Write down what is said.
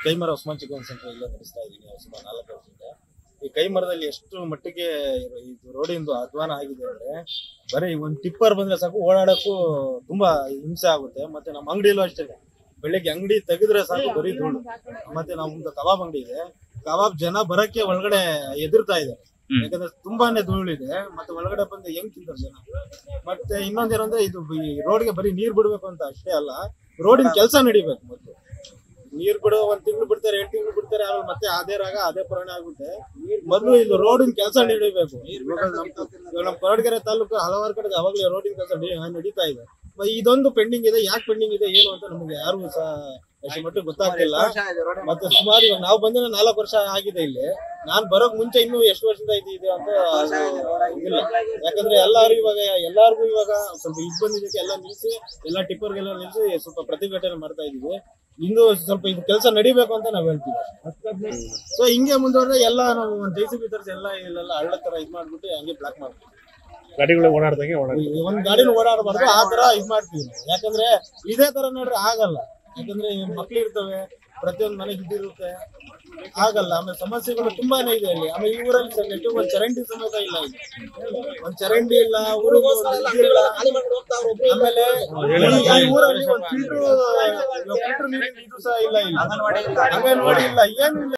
ಕೈಮರ Usman chicken centre ಇಲ್ಲೇ ನಡೆಸ್ತಾ ಇದ್ದೀನಿ ಸುಮಾರು 4 ವರ್ಷದಿಂದ. ಈ ಕೈಮರದಲ್ಲಿ ಎಷ್ಟು ಮಟ್ಟಿಗೆ ಇದು ರೋಡಿಂದು ಅಧ್ವಾನ ಆಗಿದೆ ಅಂದ್ರೆ ಬರೀ ಒಂದು ಟಿಪ್ಪರ್ ಬಂದ್ರೆ ಸಾಕು ಓಡಾಡಕ್ಕೂ ತುಂಬಾ ಹಿಂಸೆ ಆಗುತ್ತೆ. ಮತ್ತೆ ನಮ್ಮ ಅಂಗಡಿಯಲ್ಲೂ ಅಷ್ಟೇ, ಬೆಳಿಗ್ಗೆ ಅಂಗಡಿ ತೆಗೆದ್ರೆ ಸಾಕು ಬರೀ ಧೂಳು. ಮತ್ತೆ ನಮ್ದು ಕಬಾಬ್ ಅಂಗಡಿ ಇದೆ, ಕಬಾಬ್ ಜನ ಬರಕ್ಕೆ ಒಳಗಡೆ ಎದುರ್ತಾ ಇದೆ, ಯಾಕಂದ್ರೆ ತುಂಬಾನೇ ಧೂಳಿದೆ. ಮತ್ತೆ ಒಳಗಡೆ ಬಂದು ಹೆಂಗ್ ತಿಂತಾರೆ ಜನ. ಮತ್ತೆ ಇನ್ನೊಂದೇನಂದ್ರೆ ಇದು ರೋಡ್ಗೆ ಬರೀ ನೀರ್ ಬಿಡ್ಬೇಕು ಅಂತ ಅಷ್ಟೇ ಅಲ್ಲ, ರೋಡಿನ ಕೆಲಸ ನಡಿಬೇಕು. ಮೊದಲು ನೀರ್ ಬಿಡೋ 1 ತಿಂಗಳು ಬಿಡ್ತಾರೆ, 2 ತಿಂಗಳು ಬಿಡ್ತಾರೆ, ಆಮೇಲೆ ಮತ್ತೆ ಅದೇ ರಾಗ ಅದೇ ಪುರಾಣ ಆಗುತ್ತೆ. ಮೊದಲು ಇದು ರೋಡಿನ ಕೆಲಸ ನಡಿಬೇಕು. ಇವಾಗ ನಮ್ಮ ಕೊರಟಗೆರೆ ತಾಲೂಕು ಹಲವಾರು ಕಡೆ ಅವಾಗಲೇ ರೋಡಿನ ಕೆಲಸ ನಡೀತಾ ಇದೆ. ಇದೊಂದು ಪೆಂಡಿಂಗ್ ಇದೆ. ಯಾಕೆ ಪೆಂಡಿಂಗ್ ಇದೆ ಏನು ಅಂತ ನಮಗೆ ಯಾರಿಗೂ ಸಹ ಅಷ್ಟು ಮಟ್ಟಿಗೆ ಗೊತ್ತಾಗ್ತಿಲ್ಲ. ಮತ್ತೆ ಸುಮಾರು ಇವಾಗ ನಾವು ಬಂದಿನ 4 ವರ್ಷ ಆಗಿದೆ ಇಲ್ಲಿ. ನಾನ್ ಬರೋಕ್ ಮುಂಚೆ ಇನ್ನು ಎಷ್ಟು ವರ್ಷದಿಂದ ಇದೆ ಅಂತ ಇಲ್ಲ. ಯಾಕಂದ್ರೆ ಎಲ್ಲಾರ್ಗು ಇವಾಗ ಸ್ವಲ್ಪ ಇದು ಬಂದಿದ್ದಕ್ಕೆ ಎಲ್ಲ ನಿಲ್ಸಿ, ಎಲ್ಲ ಟಿಪ್ಪರ್ಗೆಲ್ಲ ನಿಲ್ಸಿ ಸ್ವಲ್ಪ ಪ್ರತಿಭಟನೆ ಮಾಡ್ತಾ ಇದೀವಿ. ಇನ್ನು ಸ್ವಲ್ಪ ಇದು ಕೆಲಸ ನಡಿಬೇಕು ಅಂತ ನಾವ್ ಹೇಳ್ತೀವಿ. ಸೊ ಹಿಂಗೆ ಮುಂದುವರೆದ್ರೆ ಎಲ್ಲ ನಾವು JCB ತರ್ಸಿ ಎಲ್ಲ ಇಲ್ಲೆಲ್ಲ ಹಳ್ಳ ತರ ಇದ್ ಮಾಡ್ಬಿಟ್ಟು ಹಂಗೆ ಬ್ಲಾಕ್ ಮಾಡ್ತೀವಿ. ಗಾಡಿಗಳು ಓಡಾಡ್ದಂಗೆ ಒಂದ್ ಗಾಡಿನ ಓಡಾಡಬಾರ್ದು, ಆ ತರ ಇದ್ ಮಾಡ್ತೀವಿ. ಯಾಕಂದ್ರೆ ಇದೇ ತರ ನೋಡ್ರಿ ಆಗಲ್ಲ. ಯಾಕಂದ್ರೆ ಮಕ್ಳು ಇರ್ತವೆ, ಪ್ರತಿಯೊಂದು ಮನೆಗೆ ಇದ್ದಿರುತ್ತೆ, ಆಗಲ್ಲ. ಆಮೇಲೆ ಸಮಸ್ಯೆಗಳು ತುಂಬಾನೇ ಇದೆ ಇಲ್ಲಿ. ಆಮೇಲೆ ಈ ಊರಲ್ಲಿ ಒಂದ್ ಚರಂಡಿ ಸಮೇತ ಇಲ್ಲ, ಒಂದ್ ಚರಂಡಿ ಇಲ್ಲ, ಊರಿಗೆ ಇಲ್ಲ. ಆಮೇಲೆ ಈ ಊರಲ್ಲಿ ಒಂದ್ ಫಿಲ್ಟರ್ ನೀರಿನ ಇದು ಸಹ ಇಲ್ಲ, ಅಂಗನವಾಡಿ ಇಲ್ಲ, ಏನು ಇಲ್ಲ.